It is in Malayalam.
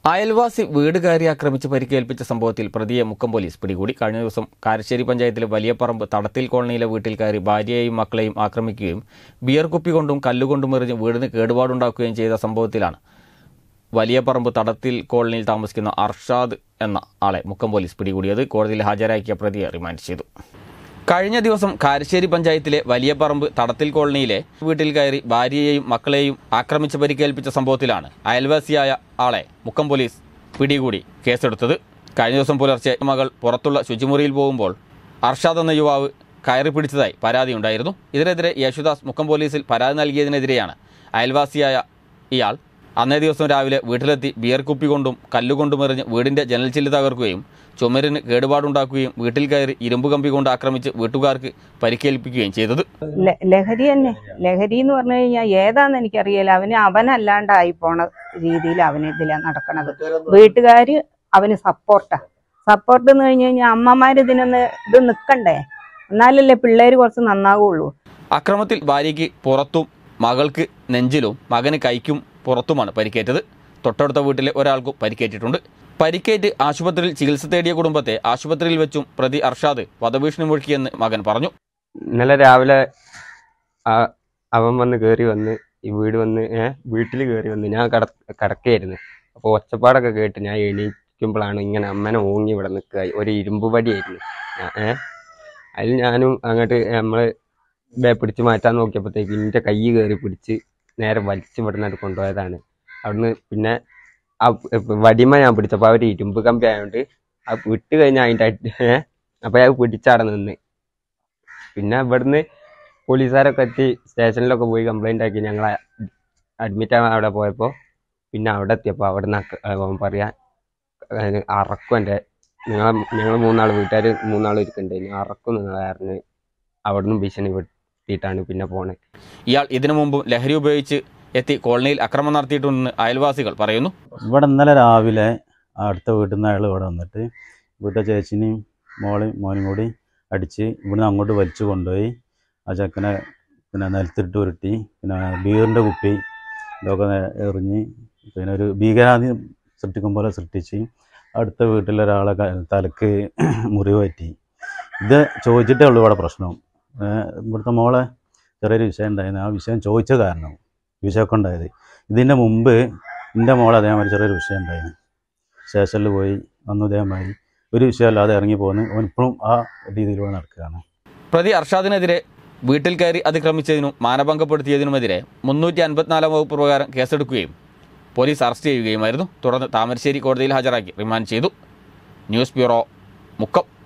അയൽവാസി വീട് കയറി ആക്രമിച്ച് പരിക്കേൽപ്പിച്ച സംഭവത്തിൽ പ്രതിയെ മുക്കം പോലീസ് പിടികൂടി. കഴിഞ്ഞ ദിവസം കാരശ്ശേരി പഞ്ചായത്തിലെ വലിയപറമ്പ് തടത്തിൽ കോളനിയിലെ വീട്ടിൽ കയറി ഭാര്യയെയും മക്കളെയും ആക്രമിക്കുകയും ബിയർ കുപ്പി കൊണ്ടും കല്ലുകൊണ്ടും എറിഞ്ഞ് വീടിന് കേടുപാടുണ്ടാക്കുകയും ചെയ്ത സംഭവത്തിലാണ് വലിയപറമ്പ് തടത്തിൽ കോളനിയിൽ താമസിക്കുന്ന അർഷാദ് എന്ന ആളെ മുക്കം പോലീസ് പിടികൂടിയത്. കോടതിയിൽ ഹാജരാക്കിയ പ്രതിയെ റിമാൻഡ് ചെയ്തു. കഴിഞ്ഞ ദിവസം കാരശ്ശേരി പഞ്ചായത്തിലെ വലിയപറമ്പ് തടത്തിൽ കോളനിയിലെ വീട്ടിൽ കയറി ഭാര്യയെയും മക്കളെയും ആക്രമിച്ച് പരിക്കേൽപ്പിച്ച സംഭവത്തിലാണ് അയൽവാസിയായ ആളെ മുക്കം പോലീസ് പിടികൂടി കേസെടുത്തത്. കഴിഞ്ഞ ദിവസം പുലർച്ചെ മകൾ പുറത്തുള്ള ശുചിമുറിയിൽ പോകുമ്പോൾ അർഷാദ് എന്ന യുവാവ് കയറി പിടിച്ചതായി പരാതിയുണ്ടായിരുന്നു. ഇതിനെതിരെ യേശുദാസ് മുക്കം പോലീസിൽ പരാതി നൽകിയതിനെതിരെയാണ് അയൽവാസിയായ ഇയാൾ അന്നേ ദിവസം രാവിലെ വീട്ടിലെത്തി ബിയർ കുപ്പി കൊണ്ടും കല്ലുകൊണ്ടും എറിഞ്ഞ് വീടിന്റെ ജനൽ ചില്ല് തകർക്കുകയും ചുമരിന് കേടുപാടുണ്ടാക്കുകയും വീട്ടിൽ കയറി ഇരുമ്പ് കമ്പി കൊണ്ട് ആക്രമിച്ച് വീട്ടുകാർക്ക് പരിക്കേൽപ്പിക്കുകയും ചെയ്തത്. ലഹരി തന്നെ. ലഹരി എന്ന് പറഞ്ഞു കഴിഞ്ഞാൽ ഏതാന്ന് എനിക്കറിയില്ല. അവനല്ലാണ്ടായി പോണ രീതിയിൽ ഇതിലാ നടക്കണത്. വീട്ടുകാര് അവന് സപ്പോർട്ട് എന്ന് കഴിഞ്ഞു കഴിഞ്ഞാൽ അമ്മമാര് ഇത് നിക്കണ്ടേ, എന്നാലല്ലേ പിള്ളേര് കുറച്ച് നന്നാകുള്ളൂ. അക്രമത്തിൽ ഭാര്യയ്ക്ക് പുറത്തും മകൾക്ക് നെഞ്ചിലും മകന് കൈക്കും പുറത്തുമാണ് പരിക്കേറ്റത്. തൊട്ടടുത്ത വീട്ടിലെ ഒരാൾക്കും പരിക്കേറ്റിട്ടുണ്ട്. പരിക്കേറ്റ് ആശുപത്രിയിൽ ചികിത്സ തേടിയ കുടുംബത്തെ ആശുപത്രിയിൽ വെച്ചും പ്രതി അർഷാദ് വധഭീഷണി മുഴക്കിയെന്ന് മകൻ പറഞ്ഞു. ഇന്നലെ രാവിലെ അവൻ വന്ന് കയറി വന്ന് ഈ വീട്ടിൽ കയറി വന്ന് ഞാൻ കിടക്കുകയായിരുന്നു. അപ്പോൾ ഒച്ചപ്പാടൊക്കെ കേട്ട് ഞാൻ എണീക്കുമ്പോഴാണ് ഇങ്ങനെ അമ്മനെ ഓങ്ങി ഇവിടെ നിൽക്കുക. ഒരു ഇരുമ്പ് പടിയായിരുന്നു. അതിൽ ഞാനും അങ്ങോട്ട് നമ്മൾ പിടിച്ച് മാറ്റാൻ നോക്കിയപ്പോഴത്തേക്ക് എൻ്റെ കൈ കയറി പിടിച്ച് നേരെ വലിച്ച് ഇവിടുന്ന് കൊണ്ടുപോയതാണ്. അവിടുന്ന് പിന്നെ ആ വടിമ ഞാൻ പിടിച്ചപ്പോൾ അവർ ഇരുമ്പ് കമ്പി ആയതുകൊണ്ട് അത് വിട്ട് കഴിഞ്ഞാൽ അതിൻ്റെ അപ്പോൾ അത് പിടിച്ചവിടെ നിന്ന് പിന്നെ ഇവിടുന്ന് പോലീസുകാരൊക്കെ എത്തി സ്റ്റേഷനിലൊക്കെ പോയി കംപ്ലൈൻ്റ് ആക്കി ഞങ്ങളെ അഡ്മിറ്റ് ആവാൻ അവിടെ പോയപ്പോൾ പിന്നെ അവിടെ എത്തിയപ്പോൾ അവിടെ നിന്ന് പറയാൻ അറക്കും എൻ്റെ ഞങ്ങൾ വീട്ടുകാർ 3 ഇരിക്കണ്ടേന് അറക്കും നിങ്ങളായിരുന്നു അവിടുന്ന് ഭീഷണി പെടുത്തിയിട്ടാണ് പിന്നെ പോണത്. ഇയാൾ ഇതിനു മുമ്പ് ലഹരി ഉപയോഗിച്ച് എത്തി കോളനിയിൽ അക്രമം നടത്തിയിട്ടുണ്ടെന്ന് അയൽവാസികൾ പറയുന്നു. ഇവിടെ ഇന്നലെ രാവിലെ അടുത്ത വീട്ടിൽ നിന്ന് അയാൾ ഇവിടെ വന്നിട്ട് വീട്ടിലെ ചേച്ചിനെയും മോനും കൂടി അടിച്ച് ഇവിടുന്ന് അങ്ങോട്ട് വലിച്ചു കൊണ്ടുപോയി ആ ചെക്കനെ പിന്നെ നിലത്തിട്ട് ഉരുട്ടി പിന്നെ ബീറിൻ്റെ കുപ്പി ഇതൊക്കെ എറിഞ്ഞ് പിന്നെ ഒരു ഭീകരാതി സൃഷ്ടിക്കും പോലെ സൃഷ്ടിച്ച് അടുത്ത വീട്ടിലൊരാളെ തലക്ക് മുറിവ് പറ്റി. ഇത് ചോദിച്ചിട്ടേ ഉള്ളൂ ഇവിടെ പ്രശ്നം. ഇവിടുത്തെ മോളെ ചെറിയൊരു വിഷയം ഉണ്ടായിരുന്നു. ആ വിഷയം ചോദിച്ച കാരണം വിഷയമൊക്കെ ഉണ്ടായത്. ഇതിൻ്റെ മുമ്പ് എൻ്റെ മോളെ അതേമാതിരി ചെറിയൊരു വിഷയം ഉണ്ടായിരുന്നു. സ്റ്റേഷനിൽ പോയി അന്ന് ഇതേമാതിരി ഒരു വിഷയമല്ലാതെ ഇറങ്ങി പോകുന്നു. അവനിപ്പോഴും ആ രീതിയിലൂടെ നടക്കുകയാണ്. പ്രതി അർഷാദിനെതിരെ വീട്ടിൽ കയറി അതിക്രമിച്ചതിനും മാനഭംഗപ്പെടുത്തിയതിനുമെതിരെ 354 വകുപ്പ് പ്രകാരം കേസെടുക്കുകയും പോലീസ് അറസ്റ്റ് ചെയ്യുകയുമായിരുന്നു. തുടർന്ന് താമരശ്ശേരി കോടതിയിൽ ഹാജരാക്കി റിമാൻഡ് ചെയ്തു. News bureau, Mukkam.